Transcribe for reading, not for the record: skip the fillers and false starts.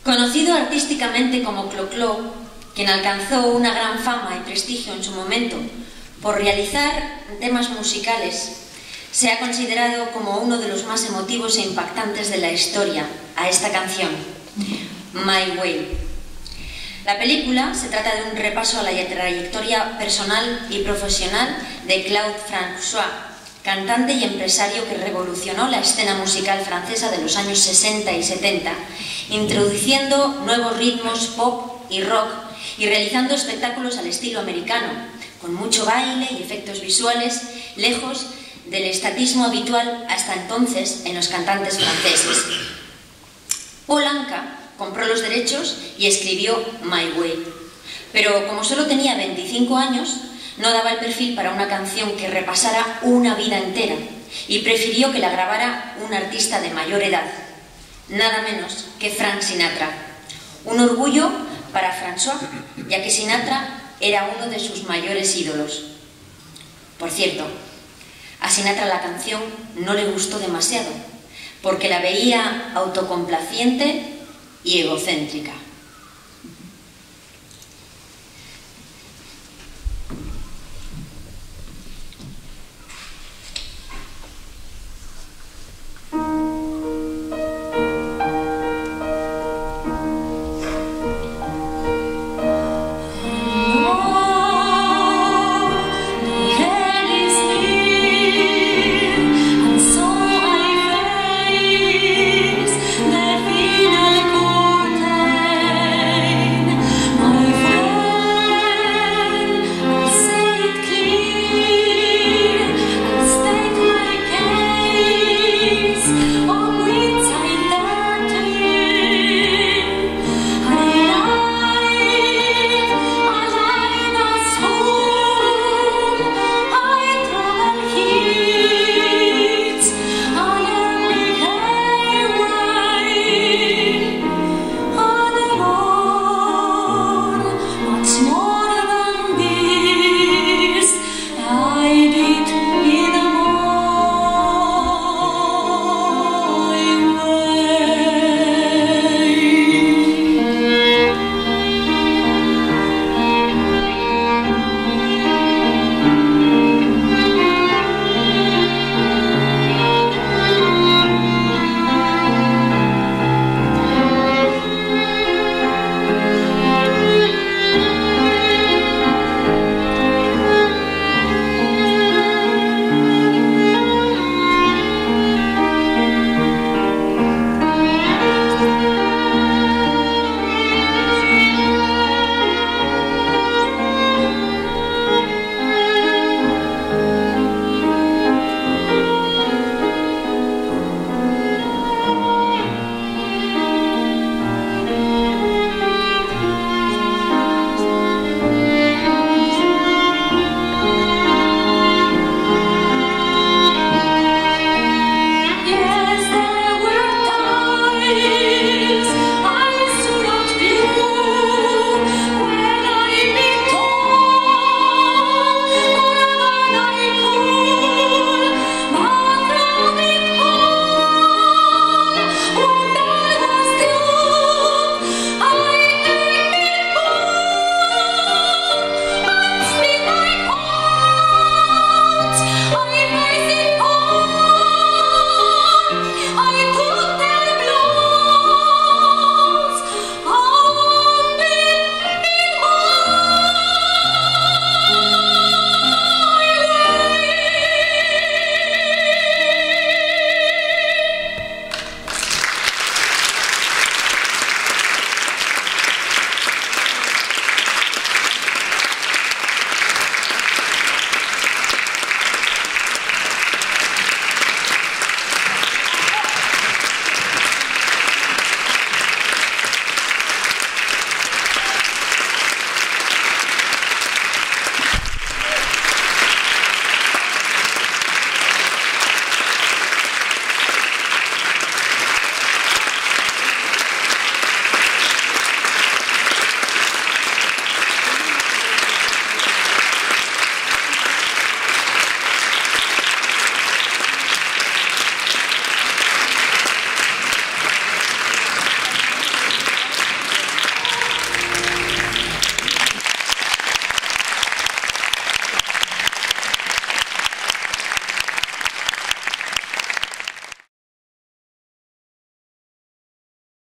Conocido artísticamente como Clo-Clo, quien alcanzó una gran fama y prestigio en su momento por realizar temas musicales, se ha considerado como uno de los más emotivos e impactantes de la historia a esta canción, My Way. La película se trata de un repaso a la trayectoria personal y profesional de Claude François, cantante y empresario que revolucionó la escena musical francesa de los años 60 y 70, introduciendo nuevos ritmos pop y rock y realizando espectáculos al estilo americano, con mucho baile y efectos visuales, lejos del estatismo habitual hasta entonces en los cantantes franceses. Paul Anka compró los derechos y escribió My Way, pero como solo tenía 25 años, no daba el perfil para una canción que repasara una vida entera y prefirió que la grabara un artista de mayor edad, nada menos que Frank Sinatra. Un orgullo para François, ya que Sinatra era uno de sus mayores ídolos. Por cierto, a Sinatra la canción no le gustó demasiado, porque la veía autocomplaciente y egocéntrica.